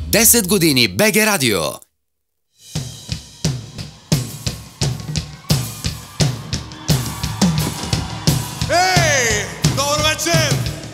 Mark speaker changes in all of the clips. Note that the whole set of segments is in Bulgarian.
Speaker 1: 10 години БГ Радио.
Speaker 2: Ей! Добър вечер!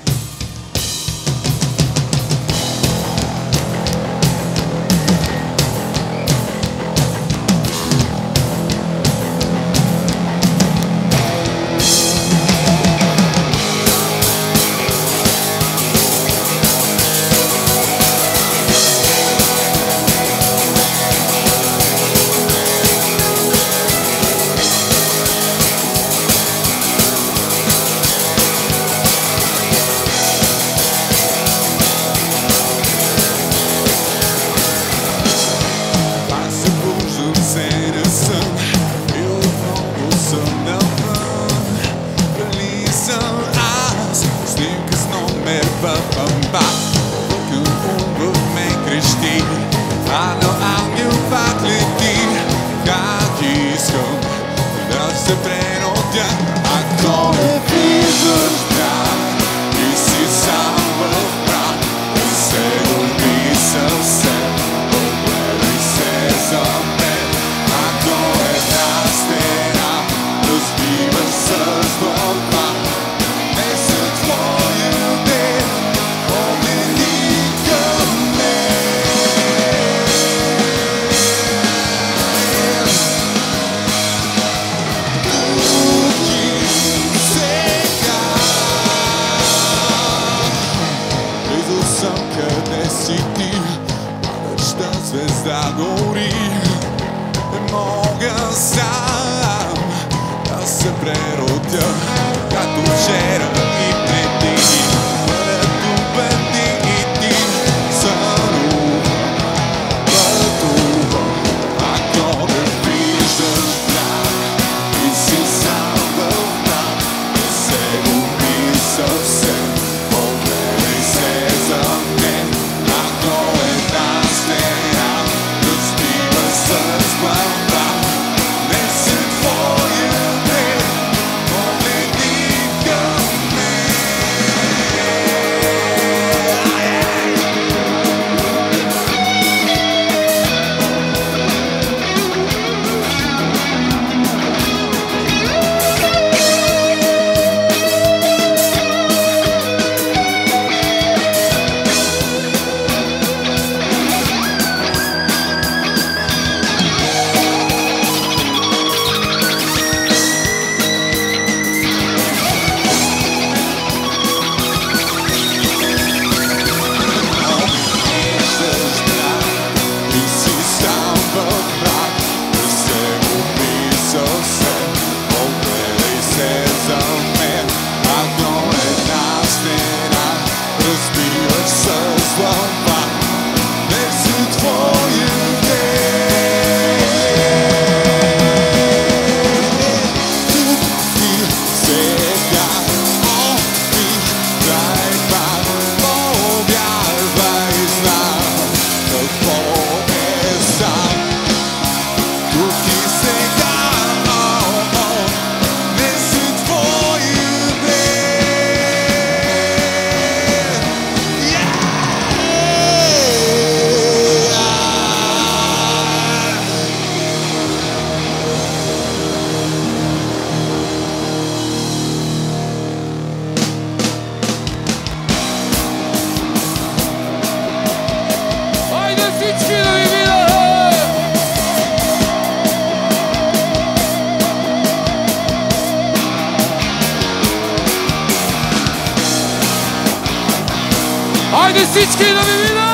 Speaker 3: Хайде всички да ми видят!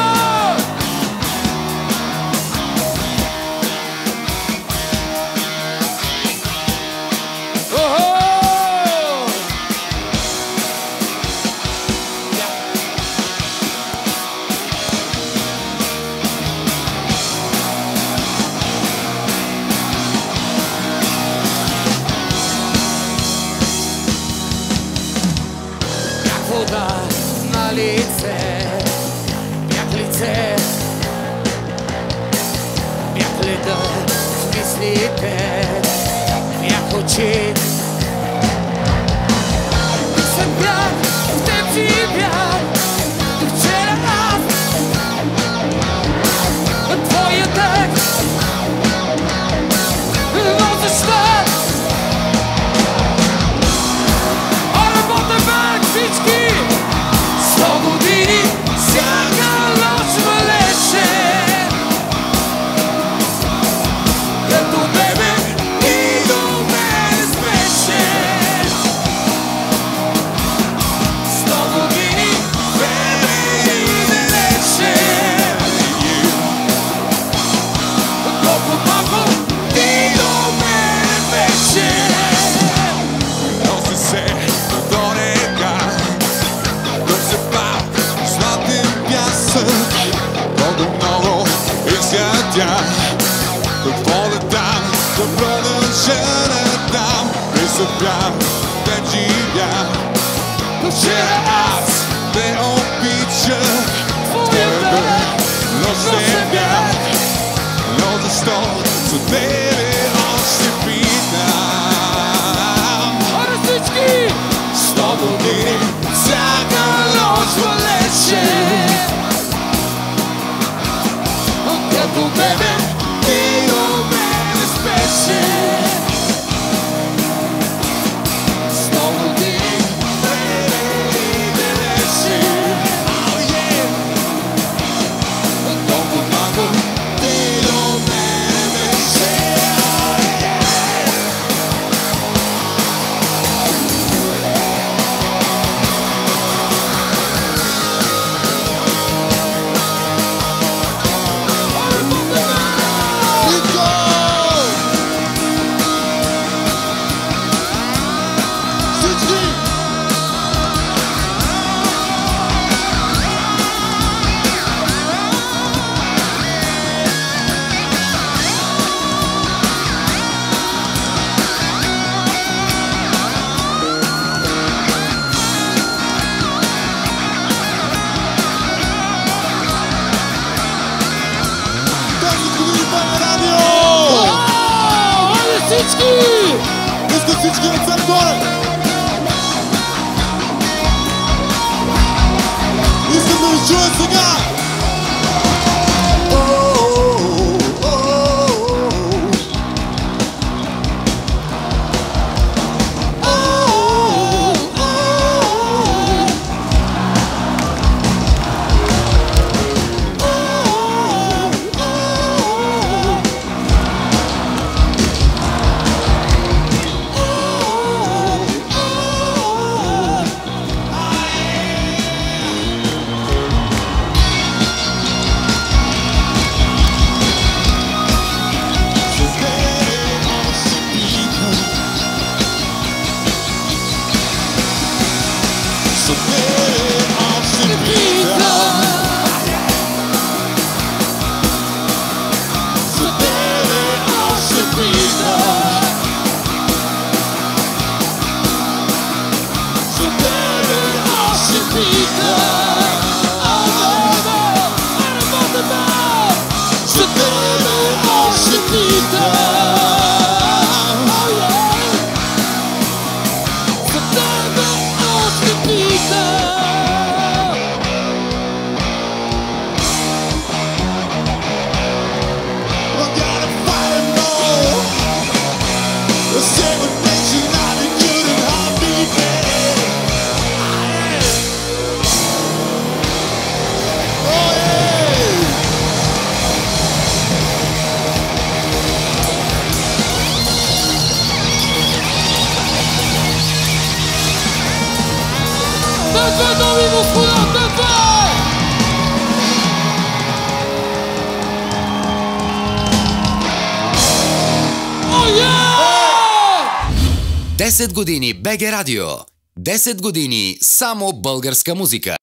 Speaker 4: Вода на лице, бях лице, бях леда в мислите, бях очи. Съм бях, в теб си бях, до вчера аз.
Speaker 2: тя. Какво да дам, да продължа да дам. Присъпя, да живя. Вчера аз те обичах твърде, но се бях. Но защо за тебе още питам?
Speaker 4: Аре всички!
Speaker 2: 100 години всяка нощ валеше. Като бебе ти до мене спеше. 100 години време белеше. Толкова много ти до мене беше.
Speaker 4: Всички!
Speaker 2: Искат всички ръце горе! Искам да ви чуя сега!
Speaker 4: Дами и господа, давай!
Speaker 1: 10 години БГ Радио. 10 години само българска музика.